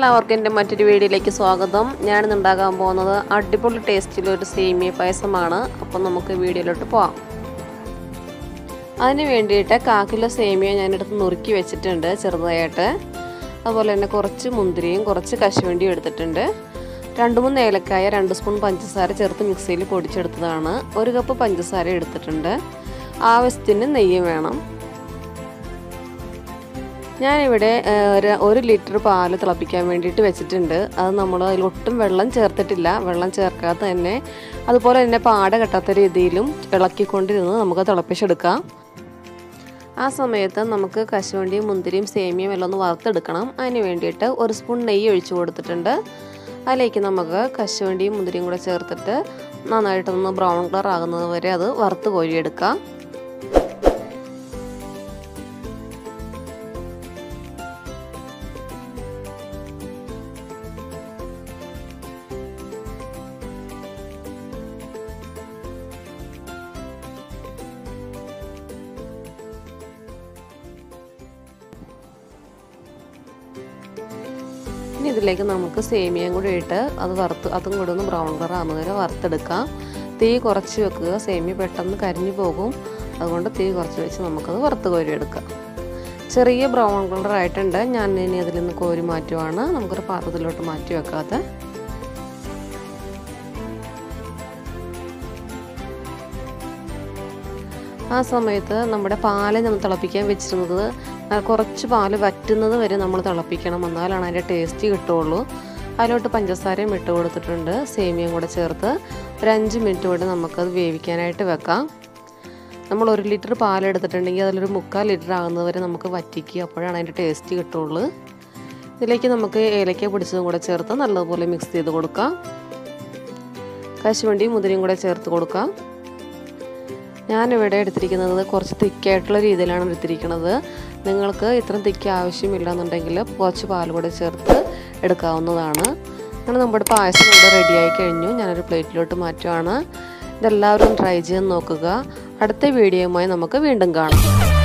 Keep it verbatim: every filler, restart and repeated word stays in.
എല്ലാവർക്കും എൻ്റെ മറ്റൊരു വീഡിയോയിലേക്ക് സ്വാഗതം. ഞാനിന്ന് ഉണ്ടാക്കാൻ പോകുന്നത് അടിപൊളി ടേസ്റ്റിലൊരു സേമിയ പായസമാണ്. അപ്പം നമുക്ക് വീഡിയോയിലോട്ട് പോകാം. അതിന് വേണ്ടിയിട്ട് കാൽ കിലോ സേമിയ ഞാനെടുത്ത് നുറുക്കി വെച്ചിട്ടുണ്ട് ചെറുതായിട്ട്. അതുപോലെ തന്നെ കുറച്ച് മുന്തിരിയും കുറച്ച് കശുവണ്ടിയും എടുത്തിട്ടുണ്ട്. രണ്ട് മൂന്ന് ഏലക്കായ, രണ്ട് സ്പൂൺ പഞ്ചസാര ചേർത്ത് മിക്സിയിൽ പൊടിച്ചെടുത്തതാണ്. ഒരു കപ്പ് പഞ്ചസാര എടുത്തിട്ടുണ്ട്. ആവശ്യത്തിന് നെയ്യ് വേണം. ഞാനിവിടെ ഒരു ഒരു ലിറ്റർ പാല് തിളപ്പിക്കാൻ വേണ്ടിയിട്ട് വെച്ചിട്ടുണ്ട്. അത് നമ്മൾ അതിലൊട്ടും വെള്ളം ചേർത്തിട്ടില്ല. വെള്ളം ചേർക്കാതെ തന്നെ അതുപോലെ തന്നെ പാട കെട്ടാത്ത രീതിയിലും ഇളക്കിക്കൊണ്ടിരുന്ന് നമുക്ക് തിളപ്പിച്ചെടുക്കാം. ആ സമയത്ത് നമുക്ക് കശുവണ്ടിയും മുന്തിരിയും സേമിയയും എല്ലാം ഒന്ന് വറുത്തെടുക്കണം. അതിന് വേണ്ടിയിട്ട് ഒരു സ്പൂൺ നെയ്യ് ഒഴിച്ചു കൊടുത്തിട്ടുണ്ട്. അതിലേക്ക് നമുക്ക് കശുവണ്ടിയും മുന്തിരിയും കൂടെ ചേർത്തിട്ട് നന്നായിട്ടൊന്ന് ബ്രൗൺ കളർ ആകുന്നത് വരെ അത് വറുത്ത് കോരിയെടുക്കാം. ഇനി ഇതിലേക്ക് നമുക്ക് സേമിയയും കൂടി ഇട്ട് അത് വറുത്ത് അതും കൂടി ഒന്ന് ബ്രൗൺ കളർ ആകുന്നത് വരെ വറുത്തെടുക്കാം. തീ കുറച്ച് വെക്കുക, സേമിയ പെട്ടെന്ന് കരിഞ്ഞു പോകും. അതുകൊണ്ട് തീ കുറച്ച് വെച്ച് നമുക്കത് വറുത്ത് കോരിയെടുക്കാം. ചെറിയ ബ്രൗൺ കളർ ആയിട്ടുണ്ട്. ഞാൻ ഇനി അതിൽ നിന്ന് കോരി മാറ്റുവാണ്. നമുക്കൊരു പാത്രത്തിലോട്ട് മാറ്റി വെക്കാതെ ആ സമയത്ത് നമ്മുടെ പാല് നമ്മൾ തിളപ്പിക്കാൻ വെച്ചിരുന്നത് കുറച്ച് പാല് വറ്റുന്നത് വരെ നമ്മൾ തിളപ്പിക്കണം. എന്നാലാണ് അതിൻ്റെ ടേസ്റ്റ് കിട്ടുള്ളൂ. അതിലോട്ട് പഞ്ചസാരയും ഇട്ട് കൊടുത്തിട്ടുണ്ട്. സേമിയയും കൂടെ ചേർത്ത് ഒരു അഞ്ച് മിനിറ്റ് കൊണ്ട് നമുക്കത് വേവിക്കാനായിട്ട് വെക്കാം. നമ്മൾ ഒരു ലിറ്റർ പാലെടുത്തിട്ടുണ്ടെങ്കിൽ അതിലൊരു മുക്കാൽ ലിറ്റർ ആകുന്നത് വരെ നമുക്ക് വറ്റിക്കുക. അപ്പോഴാണ് അതിൻ്റെ ടേസ്റ്റ് കിട്ടുള്ളൂ. ഇതിലേക്ക് നമുക്ക് ഏലക്ക പൊടിച്ചതും കൂടെ ചേർത്ത് നല്ലതുപോലെ മിക്സ് ചെയ്ത് കൊടുക്കാം. കശുവണ്ടിയും മുന്തിരിയും കൂടെ ചേർത്ത് കൊടുക്കാം. ഞാനിവിടെ എടുത്തിരിക്കുന്നത് കുറച്ച് തിക്കായിട്ടുള്ള രീതിയിലാണ് എടുത്തിരിക്കുന്നത്. നിങ്ങൾക്ക് ഇത്രയും തിക്ക് ആവശ്യമില്ല എന്നുണ്ടെങ്കിൽ കുറച്ച് പാൽ കൂടെ ചേർത്ത് എടുക്കാവുന്നതാണ്. അങ്ങനെ നമ്മുടെ പായസം ഇവിടെ റെഡിയായി കഴിഞ്ഞു. ഞാനൊരു പ്ലേറ്റിലോട്ട് മാറ്റുവാണ്. ഇതെല്ലാവരും ട്രൈ ചെയ്ത് നോക്കുക. അടുത്ത വീഡിയോയുമായി നമുക്ക് വീണ്ടും കാണാം.